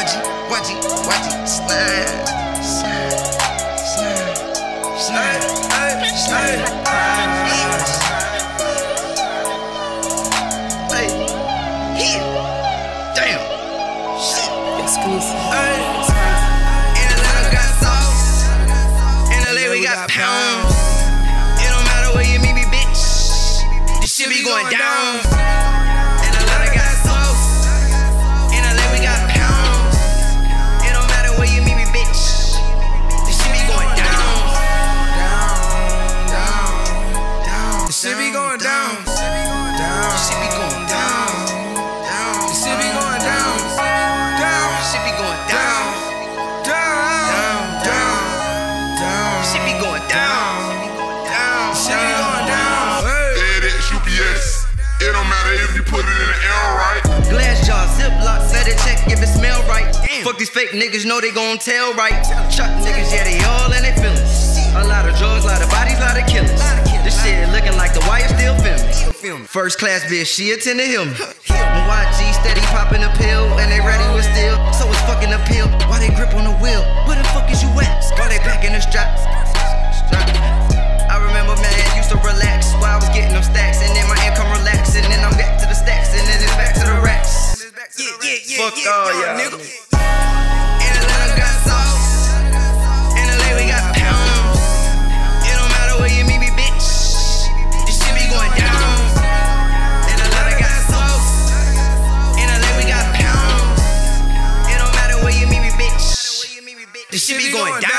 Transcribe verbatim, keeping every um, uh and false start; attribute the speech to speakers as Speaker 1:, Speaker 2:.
Speaker 1: Watch it, watch it, watch it. Slide, slide, slide, slide, slide. Hey, here. Damn. Shit.
Speaker 2: Exclusive.
Speaker 1: In Atlanta got sauce. In L A we got pounds. It don't matter where you meet me, bitch. This shit be going down. In Atlanta got sauce. In L A we got pounds. It don't matter where you meet me, bitch. This shit be going down. Down, down, down.
Speaker 3: This shit be going down. Down.
Speaker 1: This shit be going down. Down.
Speaker 3: This shit be going down. Down.
Speaker 1: This shit be going down.
Speaker 3: Down.
Speaker 1: Down, down.
Speaker 3: Down.
Speaker 1: This shit be going down. Down.
Speaker 3: This shit be going down.
Speaker 4: Dead X U P S. It don't matter if you put it in the air right.
Speaker 1: Glass jar, ziplock, set it, check if it smell right. Damn. Fuck these fake niggas, know they gon' tell right. Chuck niggas, yeah, they all in their feelings. A lot of drugs, lot of bodies, lot of killers. This shit looking like the wire still filming. First class bitch, she attended him. Y G steady popping a pill, and they ready with steel. So it's fucking a pill. Why they grip on the wheel? Where the fuck is you at? Why they packing the strap? I remember, man, used to relax while I was getting them stacks, and then my income relaxed, and then I'm back to the stacks, and then it's back to the racks.
Speaker 3: Yeah, yeah, yeah.
Speaker 1: Fuck
Speaker 3: yeah,
Speaker 1: all
Speaker 3: yeah,
Speaker 1: y'all.
Speaker 3: nigga.
Speaker 1: In Atlanta got sauce. In L A we got pounds. It don't matter where you meet me, bitch. This shit be going down. In Atlanta got sauce. In L A we got pounds. It don't matter where you meet me, bitch. This shit be going down.